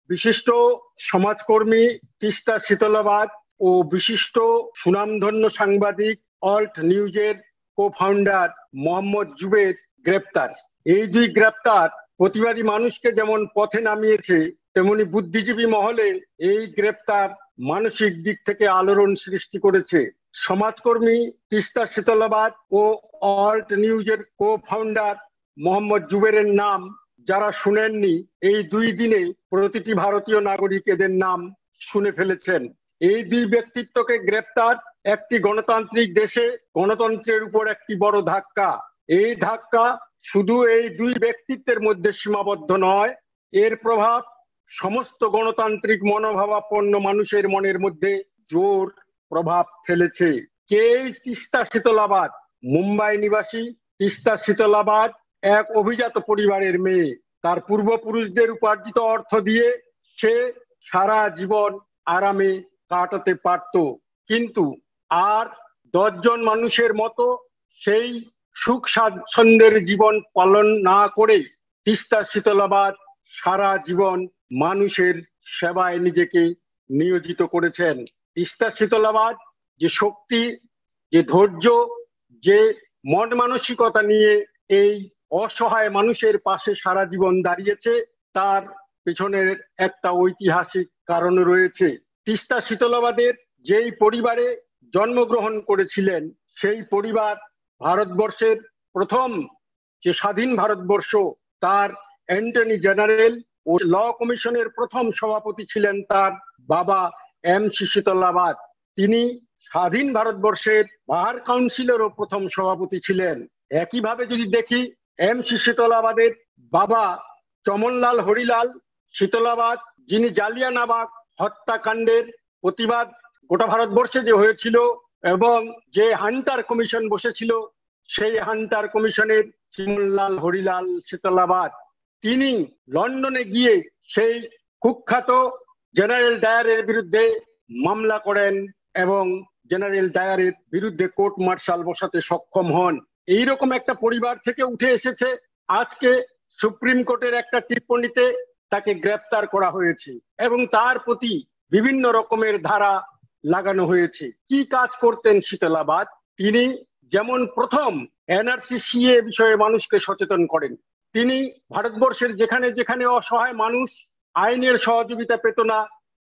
বিশিষ্ট সমাজকর্মী তিস্তা শীতলাবাদ ও বিশিষ্ট সুনামধন্য সাংবাদিক অল্ট নিউজের কো ফাউন্ডার মোহাম্মদ জুবের গ্রেপ্তার। এই দুই গ্রেপ্তার প্রতিবাদী মানুষকে যেমন পথে নামিয়েছে, তেমনি বুদ্ধিজীবী মহলে এই গ্রেপ্তার মানসিক দিক থেকে আলোড়ন সৃষ্টি করেছে। সমাজকর্মী তিস্তা শীতলাবাদ ও অল্ট নিউজের কো ফাউন্ডার মোহাম্মদ জুবেরের নাম যারা শুনেননি, এই দুই দিনে প্রতিটি ভারতীয় নাগরিক এদের নাম শুনে ফেলেছেন। এই দুই ব্যক্তিত্বকে গ্রেপ্তার একটি গণতান্ত্রিক দেশে গণতন্ত্রের উপর একটি বড় ধাক্কা। এই ধাক্কা শুধু এই দুই ব্যক্তিত্বের মধ্যে সীমাবদ্ধ নয়, এর প্রভাব সমস্ত গণতান্ত্রিক মনোভাবাপন্ন মানুষের মনের মধ্যে জোর প্রভাব ফেলেছে। কে তিস্তা শীতলাবাদ? মুম্বাই নিবাসী তিস্তা শীতলাবাদ এক অভিজাত পরিবারের মেয়ে। তার পূর্বপুরুষদের উপার্জিত অর্থ দিয়ে সে সারা জীবন আরামে কাটাতে পারত, কিন্তু আর 10 জন মানুষের মতো সেই সুখ স্বাচ্ছন্দ্যের জীবন পালন না করে তিস্তা শীতলাবাদ সারা জীবন মানুষের সেবায় নিজেকে নিয়োজিত করেছেন। তিস্তা শীতলাবাদ যে শক্তি, যে ধৈর্য, যে মন মানসিকতা নিয়ে এই অসহায় মানুষের পাশে সারা জীবন দাঁড়িয়েছে, তার পেছনের একটা ঐতিহাসিক কারণ রয়েছে। তিস্তা শীতলাবাদের যেই পরিবারে জন্মগ্রহণ করেছিলেন, সেই পরিবার ভারতবর্ষের প্রথম যে স্বাধীন ভারতবর্ষ, তার অ্যাটর্নি জেনারেল ও ল কমিশনের প্রথম সভাপতি ছিলেন তার বাবা MC শীতলাবাদ। তিনি স্বাধীন ভারতবর্ষের বার কাউন্সিলেরও প্রথম সভাপতি ছিলেন। একইভাবে যদি দেখি, MC শীতলাবাদের বাবা চমনলাল হরিলাল শীতলাবাদ, যিনি জালিয়ানওয়ালাবাগ হত্যাকাণ্ডের প্রতিবাদ গোটা ভারতবর্ষে যে হয়েছিল এবং যে হান্টার কমিশন বসেছিল, সেই হান্টার কমিশনের চমনলাল হরিলাল শীতলাবাদ, তিনি লন্ডনে গিয়ে সেই কুখ্যাত জেনারেল ডায়ারের বিরুদ্ধে মামলা করেন এবং জেনারেল ডায়ারের বিরুদ্ধে কোর্ট মার্শাল বসাতে সক্ষম হন। এইরকম একটা পরিবার থেকে উঠে এসেছে। আজকে সুপ্রিম কোর্টের একটা টিপ্পণীতে তাকে গ্রেপ্তার করা হয়েছে এবং তার প্রতি বিভিন্ন রকমের ধারা লাগানো হয়েছে। কি কাজ করতেন শীতলাবাদ? তিনি যেমন প্রথম NRC CA বিষয়ে মানুষকে সচেতন করেন। তিনি ভারতবর্ষের যেখানে যেখানে অসহায় মানুষ আইনের সহযোগিতা পেত না,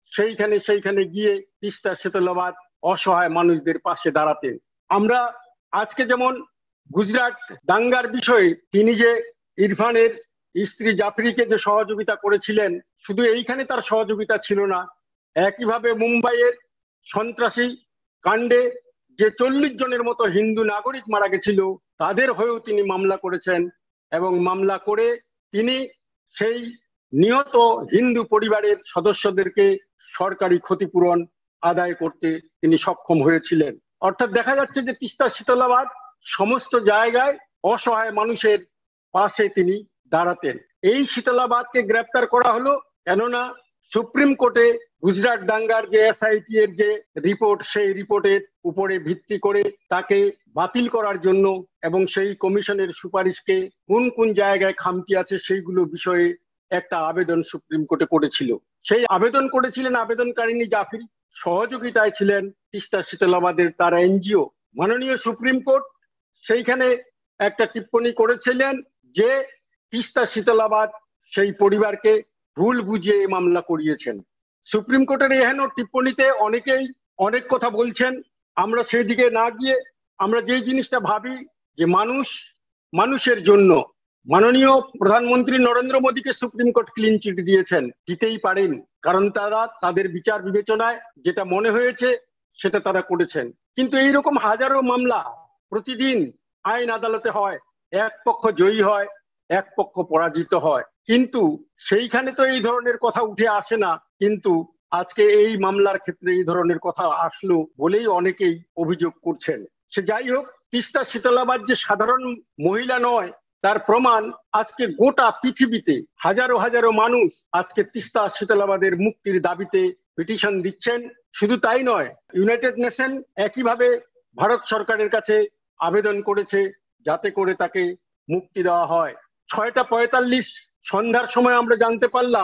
সেইখানে গিয়ে তিস্তা শীতলাবাদ অসহায় মানুষদের পাশে দাঁড়াতেন। আমরা আজকে যেমন গুজরাট দাঙ্গার বিষয়ে তিনি যে ইরফানের স্ত্রী জাফরিকে যে সহযোগিতা করেছিলেন, শুধু এইখানে তার সহযোগিতা ছিল না, একইভাবে মুম্বাইয়ের সন্ত্রাসী কাণ্ডে যে 40 জনের মতো হিন্দু নাগরিক মারা গেছিল, তাদের হয়েও তিনি মামলা করেছেন এবং মামলা করে তিনি সেই নিহত হিন্দু পরিবারের সদস্যদেরকে সরকারি ক্ষতিপূরণ আদায় করতে তিনি সক্ষম হয়েছিলেন। অর্থাৎ দেখা যাচ্ছে যে তিস্তা শীতলাবাদ সমস্ত জায়গায় অসহায় মানুষের পাশে তিনি দাঁড়াতেন। এই শীতলাবাদকে গ্রেপ্তার করা হলো কেননা সুপ্রিম কোর্টে গুজরাট দাঙ্গার যে SIT এর যে রিপোর্ট, সেই রিপোর্টের উপরে ভিত্তি করে তাকে বাতিল করার জন্য এবং সেই কমিশনের সুপারিশকে কোন কোন জায়গায় খামতি আছে সেইগুলো বিষয়ে একটা আবেদন সুপ্রিম কোর্টে করেছিল। সেই আবেদন করেছিলেন আবেদনকারিনী জাফরি, সহযোগিতায় ছিলেন তিস্তা শীতলাবাদের তার NGO। মাননীয় সুপ্রিম কোর্ট সেইখানে একটা টিপ্পণী করেছিলেন যে তিস্তা শীতলাবাদ সেই পরিবারকে ভুল বুঝিয়ে এই মামলা করিয়েছেন। সুপ্রিম কোর্টের এহেন টিপ্পণীতে অনেকেই অনেক কথা বলছেন। আমরা সেই দিকে না গিয়ে আমরা যে জিনিসটা ভাবি যে মানুষের জন্য মাননীয় প্রধানমন্ত্রী নরেন্দ্র মোদীকে সুপ্রিম কোর্ট ক্লিন চিট দিয়েছেন, দিতেই পারেন, কারণ তারা তাদের বিচার বিবেচনায় যেটা মনে হয়েছে সেটা তারা করেছেন। কিন্তু এইরকম হাজারো মামলা প্রতিদিন আইন আদালতে হয়, এক পক্ষ জয়ী হয়, এক পক্ষ পরাজিত হয়, কিন্তু সেইখানে তো এই ধরনের কথা উঠে আসে না। কিন্তু আজকে এই মামলার ক্ষেত্রে এই ধরনের কথা আসলো বলেই অনেকেই অভিযোগ করছেন। সে যাই হোক, তিস্তা শীতলাবাদ যে সাধারণ মহিলা নয় তার প্রমাণ আজকে গোটা পৃথিবীতে হাজারো হাজারো মানুষ আজকে তিস্তা শীতলাবাদের মুক্তির দাবিতে পিটিশন দিচ্ছেন। শুধু তাই নয়, ইউনাইটেড নেশন একইভাবে ভারত সরকারের কাছে আবেদন করেছে যাতে করে তাকে মুক্তি দেওয়া হয়। 6টা 45 সন্ধ্যার সময় আমরা জানতে পারলাম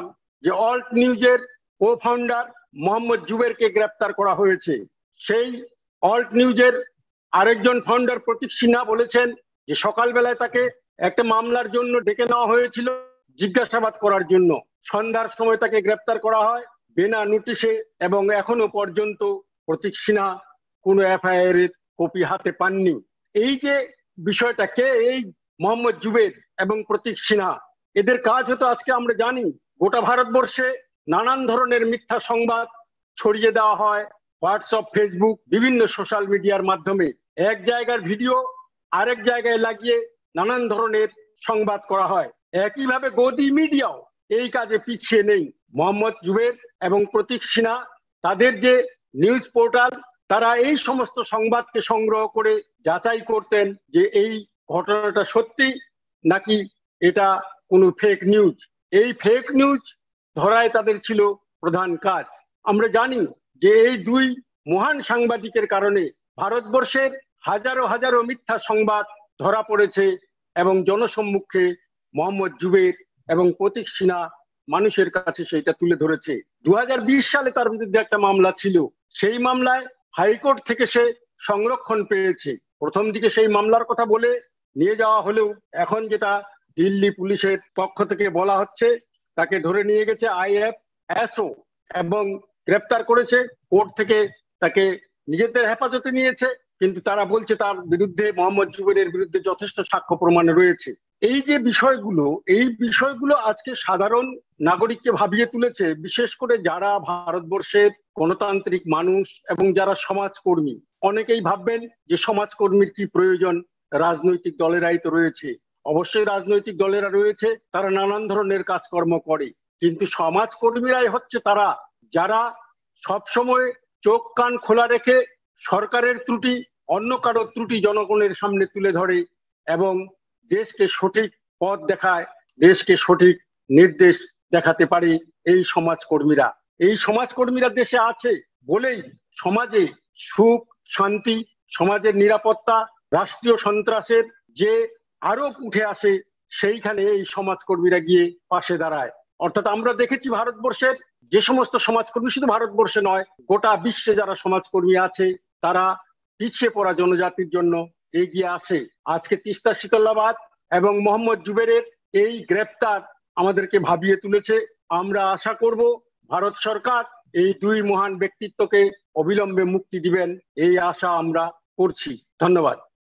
যে অল্ট নিউজের কো ফাউন্ডার মোহাম্মদ জুবেরকে গ্রেপ্তার করা হয়েছে। সেই অল্ট নিউজের আরেকজন ফাউন্ডার প্রতীক সিনহা বলেছেন যে সকালবেলায় তাকে একটা মামলার জন্য ডেকে নেওয়া হয়েছিল জিজ্ঞাসাবাদ করার জন্য। সন্ধ্যার সময় তাকে গ্রেপ্তার করা হয় বিনা নোটিশে, এবং এখনো পর্যন্ত প্রতীক সিনহা কোনো এফআইআর এর কপি হাতে পাননি। এই যে বিষয়টা, কে এই মোহাম্মদ জুবের এবং প্রতীক সিনহা, এদের কাজ হতো আজকে আমরা জানি গোটা ভারতবর্ষে নানান ধরনের মিথ্যা সংবাদ ছড়িয়ে দেওয়া হয় হোয়াটসঅ্যাপ, ফেসবুক, বিভিন্ন সোশ্যাল মিডিয়ার মাধ্যমে। এক জায়গার ভিডিও আরেক জায়গায় লাগিয়ে নানান ধরনের সংবাদ করা হয়। একইভাবে গদি মিডিয়াও এই কাজে পিছিয়ে নেই। মোহাম্মদ জুবের এবং প্রতীক সিনহা তাদের যে নিউজ পোর্টাল, তারা এই সমস্ত সংবাদকে সংগ্রহ করে যাচাই করতেন যে এই ঘটনাটা সত্যি নাকি এটা কোনো ফেক নিউজ। এই ফেক নিউজ ধরায় তাদের ছিল প্রধান কাজ। আমরা জানি যে এই দুই মহান সাংবাদিকের কারণে ভারতবর্ষের হাজারো হাজারো মিথ্যা সংবাদ ধরা পড়েছে এবং জনসম্মুখে মোহাম্মদ জুবের এবং প্রতীক সিনহা মানুষের কাছে সেটা তুলে ধরেছে। 2020 সালে তার বিরুদ্ধে একটা মামলা ছিল, সেই মামলায় হাইকোর্ট থেকে সে সংরক্ষণ পেয়েছে। প্রথম দিকে সেই মামলার কথা বলে নিয়ে যাওয়া হলেও এখন যেটা দিল্লি পুলিশের পক্ষ থেকে বলা হচ্ছে, তাকে ধরে নিয়ে গেছে আইএফএসও এবং গ্রেপ্তার করেছে। কোর্ট থেকে তাকে নিজেদের হেফাজতে নিয়েছে, কিন্তু তারা বলছে তার বিরুদ্ধে, মোহাম্মদ জুবেরের বিরুদ্ধে যথেষ্ট সাক্ষ্য প্রমাণ রয়েছে। এই যে বিষয়গুলো, এই বিষয়গুলো আজকে সাধারণ নাগরিককে ভাবিয়ে তুলেছে, বিশেষ করে যারা ভারতবর্ষের গণতান্ত্রিক মানুষ এবং যারা সমাজকর্মী। অনেকেই ভাববেন যে সমাজকর্মীর কি প্রয়োজন, রাজনৈতিক দলেরাই তো রয়েছে। অবশ্যই রাজনৈতিক দলেরা রয়েছে, তারা নানান ধরনের কাজকর্ম করে, কিন্তু সমাজকর্মীরাই হচ্ছে তারা যারা সবসময় চোখ কান খোলা রেখে সরকারের ত্রুটি, অন্য কারো ত্রুটি জনগণের সামনে তুলে ধরে এবং দেশকে সঠিক পথ দেখায়, দেশকে সঠিক নির্দেশ দেখাতে পারে এই সমাজকর্মীরা। এই সমাজকর্মীরা দেশে আছে বলেই সমাজে সুখ, শান্তি, সমাজের নিরাপত্তা, রাষ্ট্রীয় সন্ত্রাসের যে আরোপ উঠে আসে, সেইখানে এই সমাজকর্মীরা গিয়ে পাশে দাঁড়ায়। অর্থাৎ আমরা দেখেছি ভারতবর্ষের যে সমস্ত সমাজকর্মী, শুধু ভারতবর্ষে নয় গোটা বিশ্বে যারা সমাজকর্মী আছে, তারা পিছিয়ে পড়া জনজাতির জন্য এগিয়ে আসে। আজকে তিস্তা শীতলাবাদ এবং মোহাম্মদ জুবেরের এই গ্রেপ্তার আমাদেরকে ভাবিয়ে তুলেছে। আমরা আশা করব ভারত সরকার এই দুই মহান ব্যক্তিত্বকে অবিলম্বে মুক্তি দিবেন, এই আশা আমরা করছি। ধন্যবাদ।